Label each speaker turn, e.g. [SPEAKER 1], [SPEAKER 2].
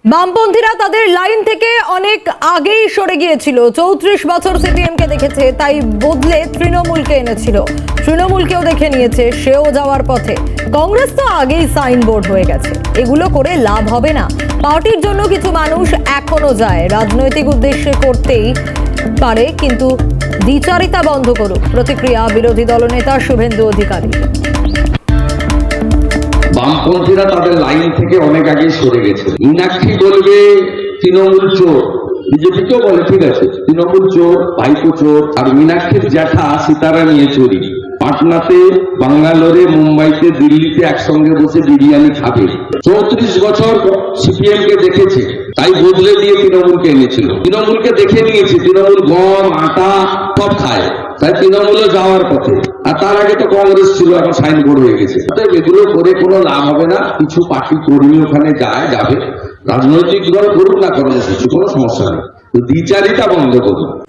[SPEAKER 1] বামপন্থীরা তাদের লাইন থেকে অনেক আগেই সরে গিয়েছিল। 34 বছর সিপিএমকে দেখেছে, তাই বদলে তৃণমূলকে এনেছিল। তৃণমূলকেও দেখে নিয়েছে, সেও যাওয়ার পথে। কংগ্রেস তো আগেই সাইনবোর্ড হয়ে গেছে। এগুলো করে লাভ হবে না। পার্টির জন্য কিছু মানুষ এখনো যায়, রাজনৈতিক উদ্দেশ্যে করতেই পারে, কিন্তু দ্বিচারিতা বন্ধ করুক। প্রতিক্রিয়া বিরোধী দলনেতা শুভেন্দু অধিকারী।
[SPEAKER 2] বামপন্থীরা তাদের লাইন থেকে অনেক আগে সরে গেছে। মীনাক্ষী বলবে তৃণমূল চোর, বিজেপিকেও বলে ঠিক আছে তৃণমূল চোর, ভাইপো চোর। আর মীনাক্ষীর জ্যাঠা সীতারা নিয়ে চুরি। পাটনাতে, বাঙ্গালোরে, মুম্বাইতে, দিল্লিতে একসঙ্গে বসে বিরিয়ানি খাবে। 34 বছর সিপিএম কে দেখেছে, তাই বদলে দিয়ে তৃণমূলকে এনেছিল। তৃণমূলকে দেখে নিয়েছে, তৃণমূল গম আটা সব খায়, তাই তৃণমূলে যাওয়ার পথে। আর তার আগে তো কংগ্রেস ছিল, এখন সাইনবোর্ড হয়ে গেছে। এগুলো করে কোনো লাভ হবে না। কিছু পার্টি কর্মী ওখানে যাবে, রাজনৈতিক দল করুক না করুক, কিছু কোনো সমস্যা নেই। দ্বিচারিতা বন্ধ করুন।